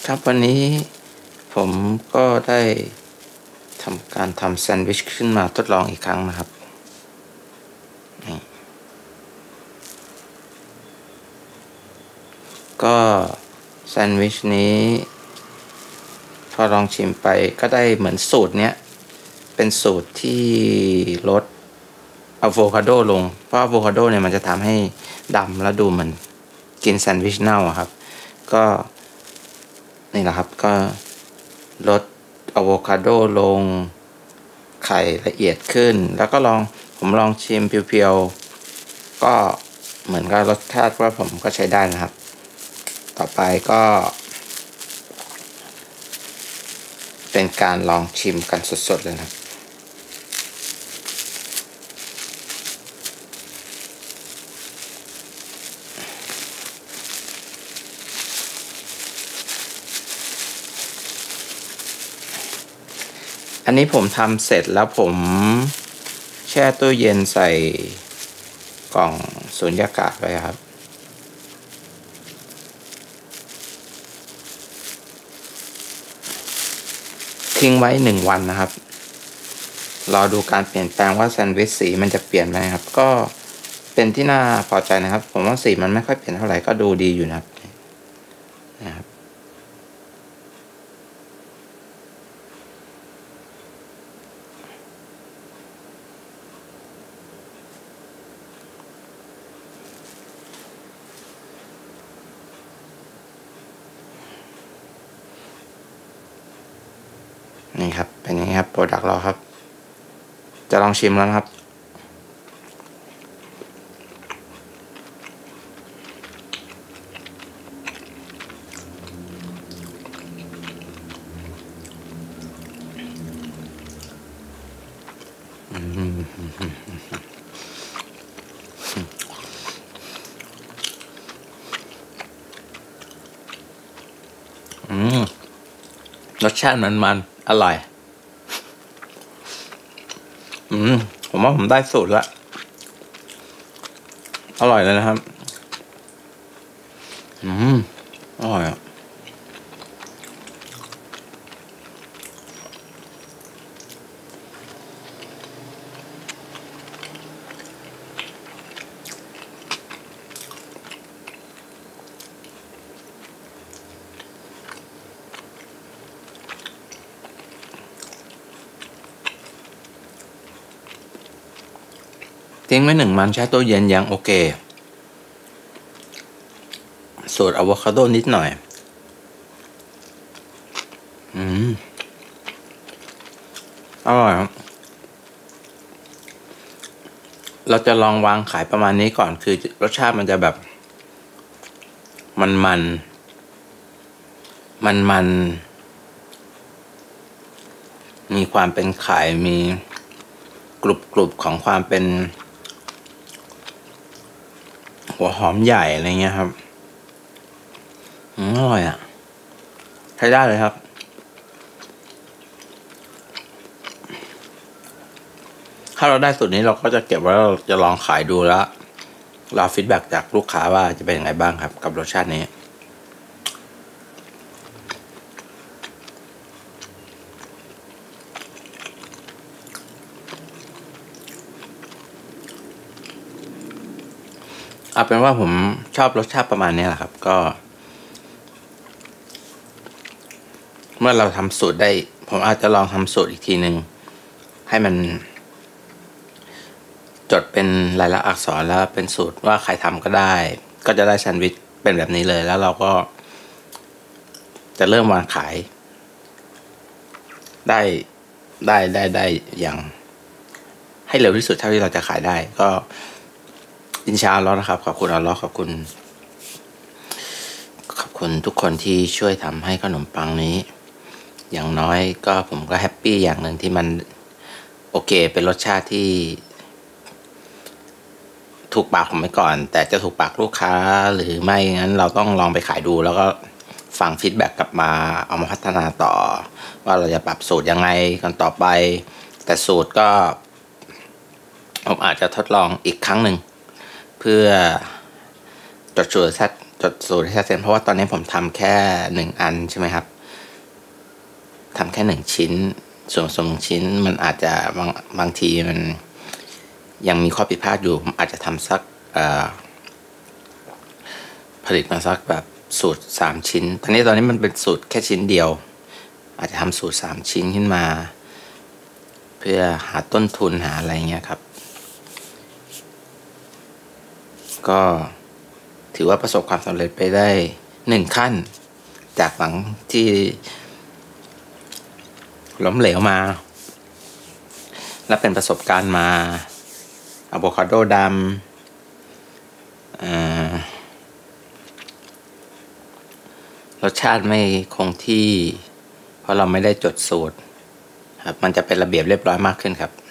ครับวันนี้ผมก็ได้ทำการทำแซนด์วิชขึ้นมาทดลองอีกครั้งนะครับก็แซนด์วิชนี้พอลองชิมไปก็ได้เหมือนสูตรเนี้ยเป็นสูตรที่ลดอะโวคาโดลงเพราะอะโวคาโดเนี่ยมันจะทำให้ดำแล้วดูเหมือนกินแซนด์วิชเน่าครับก็นี่แหละครับก็ลดอะโวคาโดลงไข่ละเอียดขึ้นแล้วก็ผมลองชิมเพียวๆก็เหมือนกับรสชาติว่าผมก็ใช้ได้นะครับต่อไปก็เป็นการลองชิมกันสดๆเลยนะครับอันนี้ผมทำเสร็จแล้วผมแช่ตู้เย็นใส่กล่องสุญญากาศไว้ครับทิ้งไว้1 วันนะครับรอดูการเปลี่ยนแปลงว่าแซนด์วิชสีมันจะเปลี่ยนไหมครับก็เป็นที่น่าพอใจนะครับผมว่าสีมันไม่ค่อยเปลี่ยนเท่าไหร่ก็ดูดีอยู่นะครับนี่ครับเป็นอย่างนี้ครับโปรดักต์เราครับจะลองชิมแล้วนะครับรสชาติมันอร่อยผมว่าผมได้สูตรละอร่อยเลยนะครับอร่อยอ่ะทิ้งไว้1 วันแช่ตู้เย็นยังโอเคสูตรอะโวคาโดนิดหน่อยอร่อยครับเราจะลองวางขายประมาณนี้ก่อนคือรสชาติมันจะแบบมันมีความเป็นไข่มีกรุบของความเป็นหัวหอมใหญ่อะไรเงี้ยครับอร่อยอ่ะใช้ได้เลยครับถ้าเราได้สูตรนี้เราก็จะเก็บไว้เราจะลองขายดูแล้วรอฟีดแบ็กจากลูกค้าว่าจะเป็นยังไงบ้างครับกับรสชาตินี้เอาเป็นว่าผมชอบรสชาติประมาณนี้แหละครับก็เมื่อเราทำสูตรได้ผมอาจจะลองทำสูตรอีกทีหนึ่งให้มันจดเป็นลายลักษณ์อักษรแล้วเป็นสูตรว่าใครทำก็ได้ก็จะได้แซนด์วิชเป็นแบบนี้เลยแล้วเราก็จะเริ่มวางขายได้อย่างให้เร็วที่สุดเท่าที่เราจะขายได้ก็อินชาอัลลอฮ์นะครับขอบคุณอัลลอฮ์ขอบคุณทุกคนที่ช่วยทำให้ขนมปังนี้อย่างน้อยก็ผมก็แฮปปี้อย่างหนึ่งที่มันโอเคเป็นรสชาติที่ถูกปากผมไปก่อนแต่จะถูกปากลูกค้าหรือไม่งั้นเราต้องลองไปขายดูแล้วก็ฟังฟีดแบ็กกลับมาเอามาพัฒนาต่อว่าเราจะปรับสูตรยังไงกันต่อไปแต่สูตรก็ผมอาจจะทดลองอีกครั้งหนึ่งเพื่อจดสูตรจดสูตรให้ชัดเจนเพราะว่าตอนนี้ผมทำแค่1 อันใช่ไหมครับทำแค่1 ชิ้นส่วนผสม1 ชิ้นมันอาจจะบางทีมันยังมีข้อผิดพลาดอยู่ผมอาจจะทำสักผลิตมาสักแบบสูตร3 ชิ้นตอนนี้มันเป็นสูตรแค่ชิ้นเดียวอาจจะทำสูตร3 ชิ้นขึ้นมาเพื่อหาต้นทุนหาอะไรเงี้ยครับก็ถือว่าประสบความสำเร็จไปได้1 ขั้นจากหลังที่ล้มเหลวมาและเป็นประสบการณ์มาอะโวคาโดดำรสชาติไม่คงที่เพราะเราไม่ได้จดสูตรครับมันจะเป็นระเบียบเรียบร้อยมากขึ้นครับ